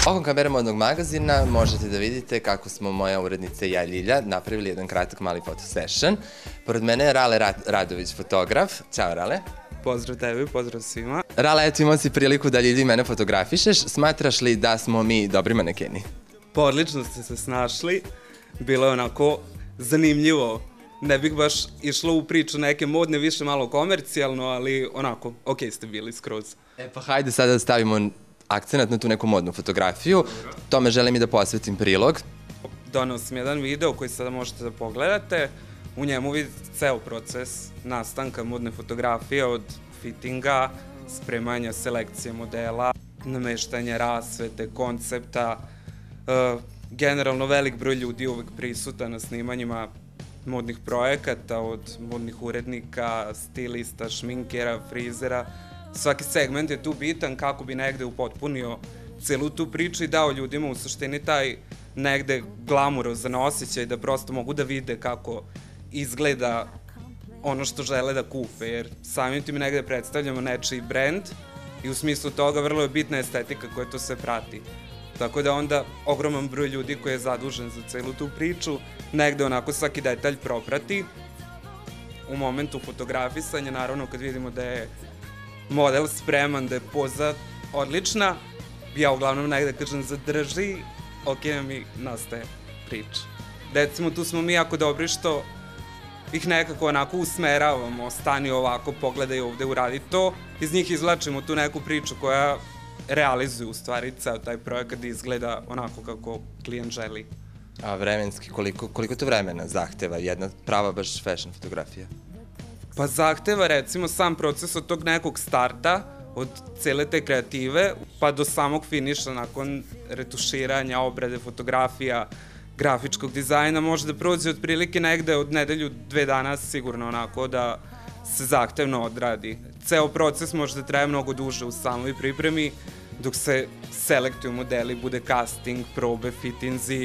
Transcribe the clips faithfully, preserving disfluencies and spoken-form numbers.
Ovom kamere modnog magazina možete da vidite kako smo moja urednica i ja Ljilja napravili jedan kratak mali foto session. Pored mene je Rale Radović, fotograf. Ćao Rale. Pozdrav tebi, pozdrav svima. Rale, eto imao si priliku da Ljilji i mene fotografišeš. Smatraš li da smo mi dobri manekeni? Pa odlično ste se snašli. Bilo je onako zanimljivo. Ne bih baš išlo u priču neke modne, više malo komercijalno, ali onako, okej ste bili skroz. E pa hajde sada da stavimo akcenat na tu neku modnu fotografiju. Tome želim i da posvetim prilog. Donao sam jedan video koji sada možete da pogledate. U njemu vidite ceo proces nastanka modne fotografije, od fittinga, spremanja selekcije modela, nameštanja rasvete, koncepta. Generalno velik broj ljudi uvek prisutan na snimanjima modnih projekata, od modnih urednika, stilista, šminkera, frizera. Svaki segment je tu bitan kako bi negde upotpunio celu tu priču i dao ljudima u suštini taj negde glamurozan osjećaj da prosto mogu da vide kako izgleda ono što žele da kupe, jer samim tim negde predstavljamo nečiji brend i u smislu toga vrlo je bitna estetika koja to sve prati. Tako da onda ogroman broj ljudi koji je zadužen za celu tu priču negde onako svaki detalj proprati. U momentu fotografisanja, naravno kad vidimo da je model spreman, da je poza odlična, ja uglavnom negde kažem zadrži, ok, mi nastaje priča. Recimo tu smo mi jako dobri što ih nekako onako usmeravamo, stani ovako, pogledaj ovde, uradi to, iz njih izvlačimo tu neku priču koja realizuje u stvari ceo taj projekat da izgleda onako kako klijent želi. A vremenski, koliko to vremena zahteva jedna prava baš fashion fotografija? Pa zahteva recimo sam proces od tog nekog starta, od cele te kreative, pa do samog finiša nakon retuširanja, obrade fotografija, grafičkog dizajna, može da prođe otprilike negde od nedelju, dve dana sigurno onako da se zahtevno odradi. Ceo proces može da traje mnogo duže u samoj pripremi, dok se selektuju modeli, bude casting, probe, fittinzi,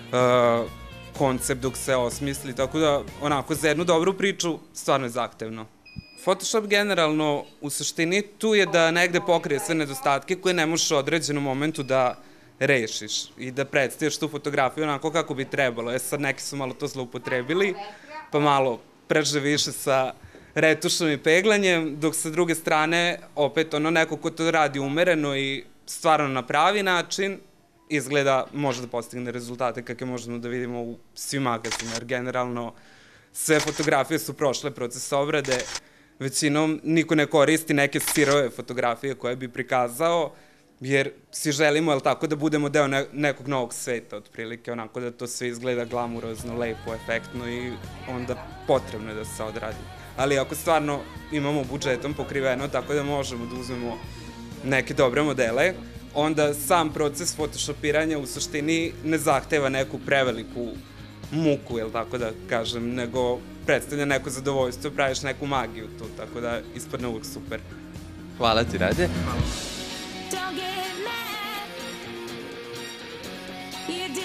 koncept dok se osmisli, tako da onako za jednu dobru priču stvarno je zahtevno. Photoshop generalno u suštini tu je da negde pokrije sve nedostatke koje ne možeš u određenom momentu da rešiš i da predstaviš tu fotografiju onako kako bi trebalo. E sad neki su malo to zloupotrebili, pa malo preže više sa retušom i peglanjem, dok sa druge strane opet ono neko ko to radi umereno i stvarno na pravi način izgleda može da postigne rezultate kakve možemo da vidimo u svim magazima, jer generalno sve fotografije su prošle proces obrade, većinom niko ne koristi neke sirove fotografije koje bi prikazao, jer svi želimo, jel tako, da budemo deo nekog novog sveta, otprilike, onako da to sve izgleda glamurozno, lepo, efektno i onda potrebno je da se odradi. Ali ako stvarno imamo budžetom pokriveno, tako da možemo da uzmemo neke dobre modele, onda sam proces photoshopiranja u suštini ne zahteva neku preveliku muku, jel tako da kažem, nego predstavlja neko zadovoljstvo, praviš neku magiju tu, tako da ispadne uvijek super. Hvala ti, Rade. Hvala.